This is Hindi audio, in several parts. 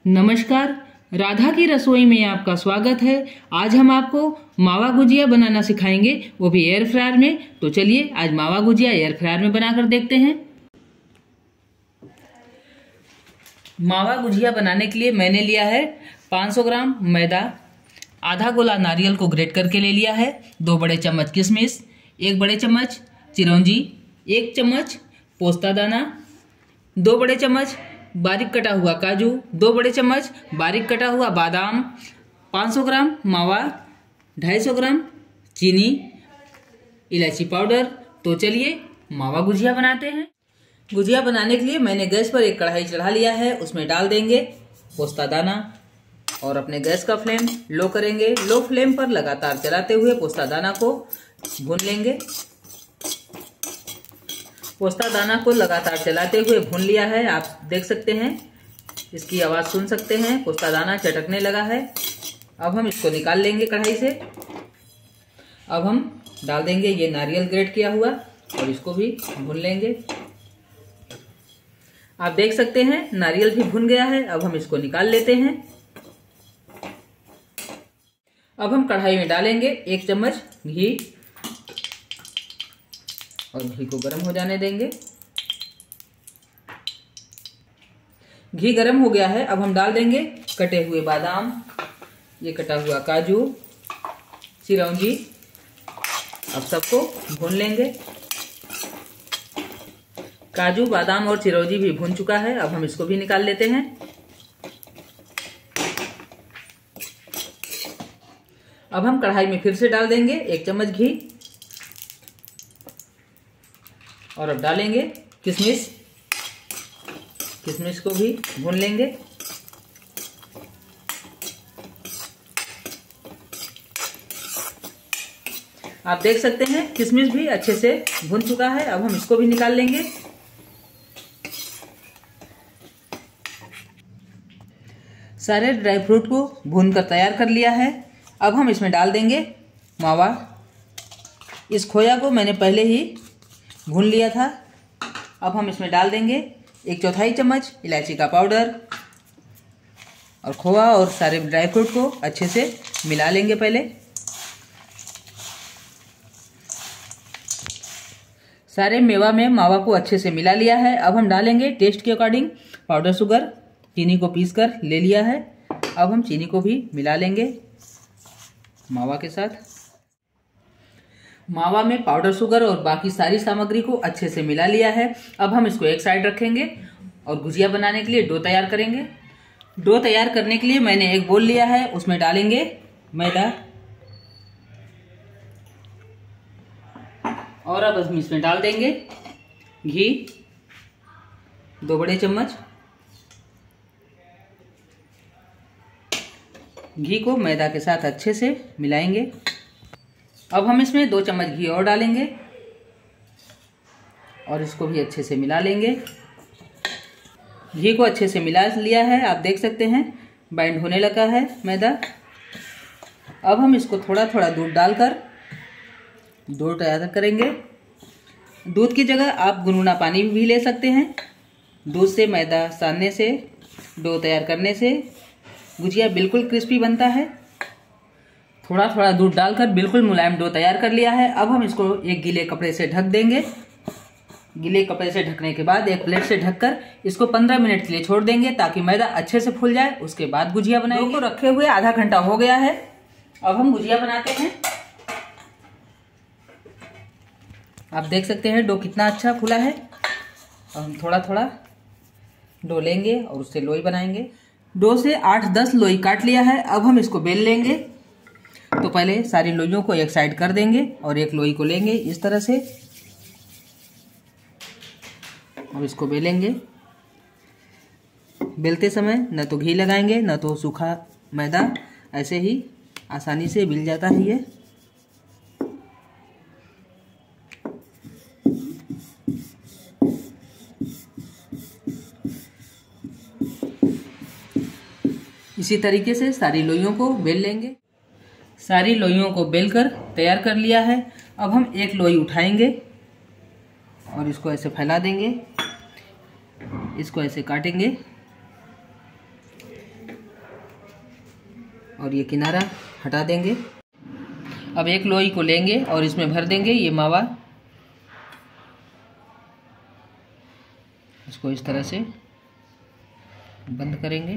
नमस्कार, राधा की रसोई में आपका स्वागत है। आज हम आपको मावा गुजिया बनाना सिखाएंगे, वो भी एयर फ्रायर में। तो चलिए आज मावा गुजिया एयर फ्रायर में बनाकर देखते हैं। मावा गुजिया बनाने के लिए मैंने लिया है 500 ग्राम मैदा, आधा गोला नारियल को ग्रेट करके ले लिया है, 2 बड़े चम्मच किशमिश, 1 बड़े चम्मच चिरौंजी, 1 चम्मच पोस्ता दाना, 2 बड़े चम्मच बारीक कटा हुआ काजू, 2 बड़े चम्मच बारीक कटा हुआ बादाम, 500 ग्राम मावा, 250 ग्राम चीनी, इलायची पाउडर। तो चलिए मावा गुजिया बनाते हैं। गुजिया बनाने के लिए मैंने गैस पर एक कढ़ाई चढ़ा लिया है, उसमें डाल देंगे पोस्ता दाना और अपने गैस का फ्लेम लो करेंगे। लो फ्लेम पर लगातार चलाते हुए पोस्ता दाना को भून लेंगे। पोस्ता दाना को लगातार चलाते हुए भून लिया है, आप देख सकते हैं, इसकी आवाज सुन सकते हैं, पोस्ता दाना चटकने लगा है। अब हम इसको निकाल लेंगे कढ़ाई से। अब हम डाल देंगे ये नारियल ग्रेट किया हुआ और इसको भी भून लेंगे। आप देख सकते हैं नारियल भी भुन गया है। अब हम इसको निकाल लेते हैं। अब हम कढ़ाई में डालेंगे 1 चम्मच घी और घी को गर्म हो जाने देंगे। घी गर्म हो गया है। अब हम डाल देंगे कटे हुए बादाम, ये कटा हुआ काजू, चिरौंजी। अब सबको भून लेंगे। काजू, बादाम और चिरौंजी भी भून चुका है। अब हम इसको भी निकाल लेते हैं। अब हम कढ़ाई में फिर से डाल देंगे 1 चम्मच घी और अब डालेंगे किशमिश। किशमिश को भी भून लेंगे। आप देख सकते हैं किशमिश भी अच्छे से भून चुका है। अब हम इसको भी निकाल लेंगे। सारे ड्राई फ्रूट को भूनकर तैयार कर लिया है। अब हम इसमें डाल देंगे मावा। इस खोया को मैंने पहले ही भून लिया था। अब हम इसमें डाल देंगे 1/4 चम्मच इलायची का पाउडर और खोआ और सारे ड्राई फ्रूट को अच्छे से मिला लेंगे पहले। सारे मेवा में मावा को अच्छे से मिला लिया है। अब हम डालेंगे टेस्ट के अकॉर्डिंग पाउडर शुगर। चीनी को पीसकर ले लिया है। अब हम चीनी को भी मिला लेंगे मावा के साथ। मावा में पाउडर शुगर और बाकी सारी सामग्री को अच्छे से मिला लिया है। अब हम इसको एक साइड रखेंगे और गुजिया बनाने के लिए डो तैयार करेंगे। डो तैयार करने के लिए मैंने एक बोल लिया है, उसमें डालेंगे मैदा और अब हम इसमें डाल देंगे घी 2 बड़े चम्मच। घी को मैदा के साथ अच्छे से मिलाएंगे। अब हम इसमें 2 चम्मच घी और डालेंगे और इसको भी अच्छे से मिला लेंगे। घी को अच्छे से मिला लिया है, आप देख सकते हैं बाइंड होने लगा है मैदा। अब हम इसको थोड़ा थोड़ा दूध डालकर डो तैयार करेंगे। दूध की जगह आप गुनगुना पानी भी ले सकते हैं। दूध से मैदा सानने से, डो तैयार करने से गुजिया बिल्कुल क्रिस्पी बनता है। थोड़ा थोड़ा दूध डालकर बिल्कुल मुलायम डो तैयार कर लिया है। अब हम इसको एक गीले कपड़े से ढक देंगे। गीले कपड़े से ढकने के बाद एक प्लेट से ढककर इसको 15 मिनट के लिए छोड़ देंगे ताकि मैदा अच्छे से फूल जाए। उसके बाद गुजिया बनाएंगे। डो को रखे हुए आधा घंटा हो गया है। अब हम गुजिया बनाते हैं। आप देख सकते हैं डो कितना अच्छा फूला है। अब हम थोड़ा थोड़ा डो लेंगे और उससे लोई बनाएंगे। डो से 8-10 लोई काट लिया है। अब हम इसको बेल लेंगे। तो पहले सारी लोइयों को एक साइड कर देंगे और एक लोई को लेंगे इस तरह से और इसको बेलेंगे। बेलते समय न तो घी लगाएंगे न तो सूखा मैदा, ऐसे ही आसानी से मिल जाता है ये। इसी तरीके से सारी लोइयों को बेल लेंगे। सारी लोइयों को बेलकर तैयार कर लिया है। अब हम एक लोई उठाएंगे और इसको ऐसे फैला देंगे, इसको ऐसे काटेंगे। और ये किनारा हटा देंगे। अब एक लोई को लेंगे और इसमें भर देंगे ये मावा। इसको इस तरह से बंद करेंगे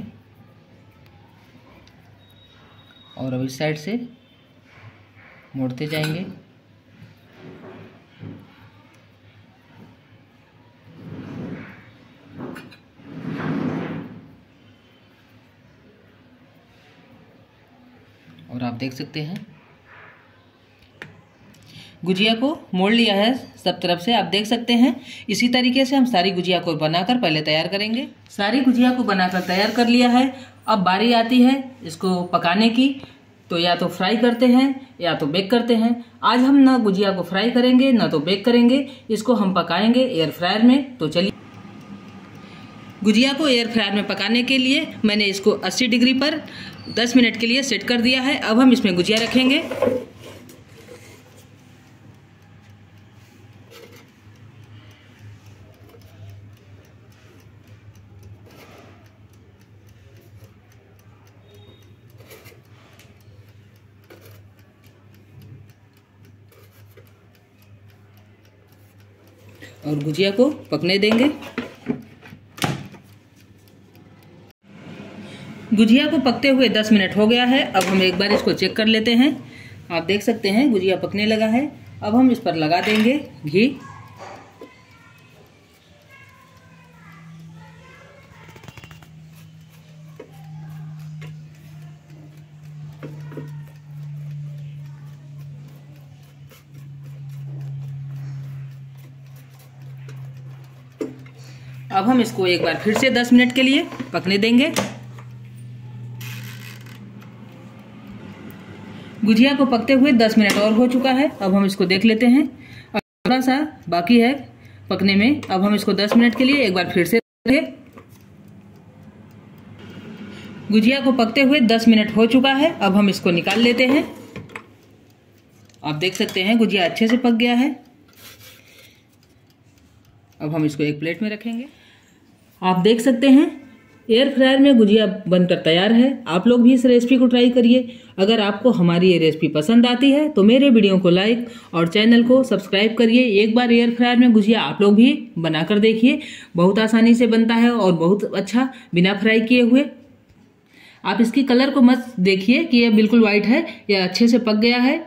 और अब इस साइड से मोड़ते जाएंगे। और आप देख सकते हैं गुजिया को मोड़ लिया है सब तरफ से, आप देख सकते हैं। इसी तरीके से हम सारी गुजिया को बनाकर पहले तैयार करेंगे। सारी गुजिया को बनाकर तैयार कर लिया है। अब बारी आती है इसको पकाने की, तो या तो फ्राई करते हैं या तो बेक करते हैं। आज हम ना गुजिया को फ्राई करेंगे ना तो बेक करेंगे, इसको हम पकाएंगे एयर फ्रायर में। तो चलिए, गुजिया को एयर फ्रायर में पकाने के लिए मैंने इसको 80 डिग्री पर 10 मिनट के लिए सेट कर दिया है। अब हम इसमें गुजिया रखेंगे। और गुजिया को पकने देंगे। गुजिया को पकते हुए 10 मिनट हो गया है। अब हम एक बार इसको चेक कर लेते हैं। आप देख सकते हैं गुजिया पकने लगा है। अब हम इस पर लगा देंगे घी। अब हम इसको एक बार फिर से 10 मिनट के लिए पकने देंगे। गुजिया को पकते हुए 10 मिनट और हो चुका है। अब हम इसको देख लेते हैं। अब थोड़ा सा बाकी है पकने में। अब हम इसको 10 मिनट के लिए एक बार फिर से गुजिया को पकते हुए 10 मिनट हो चुका है। अब हम इसको निकाल लेते हैं। आप देख सकते हैं गुजिया अच्छे से पक गया है। अब हम इसको एक प्लेट में रखेंगे। आप देख सकते हैं एयर फ्रायर में गुजिया बनकर तैयार है। आप लोग भी इस रेसिपी को ट्राई करिए। अगर आपको हमारी ये रेसिपी पसंद आती है तो मेरे वीडियो को लाइक और चैनल को सब्सक्राइब करिए। एक बार एयर फ्रायर में गुजिया आप लोग भी बनाकर देखिए। बहुत आसानी से बनता है और बहुत अच्छा, बिना फ्राई किए हुए। आप इसकी कलर को मत देखिए कि ये बिल्कुल वाइट है, यह अच्छे से पक गया है।